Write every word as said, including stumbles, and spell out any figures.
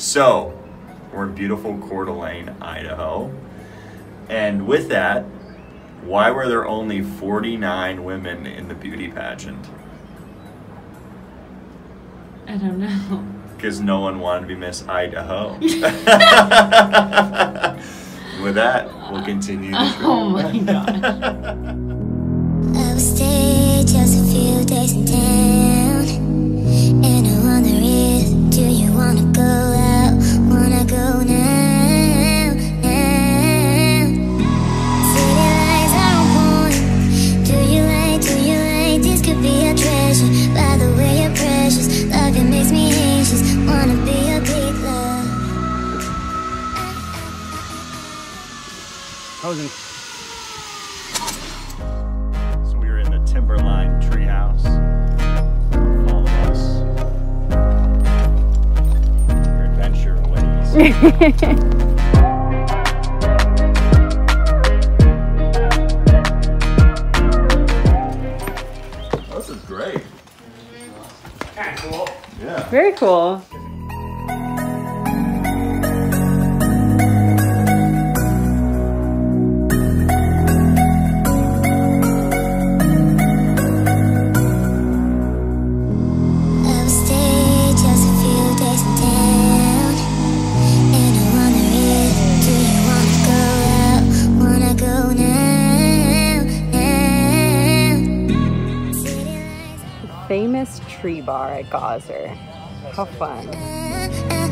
So, we're in beautiful Coeur d'Alene, Idaho. And with that, why were there only forty-nine women in the beauty pageant? I don't know. Because no one wanted to be Miss Idaho. With that, we'll continue the show. Oh my gosh. I will stay just a few days in town, and I wonder if, do you wanna go out, wanna go now, now. City lights are on point, do you like, do you like, this could be a treasure, by the way you're precious, love it makes me anxious, wanna be a big love. I was in So we were in the Timberline treehouse. Follow us. Your adventure awaits. This is great. kind of cool. Yeah. Very cool. Famous tree bar at Gozzer. How fun.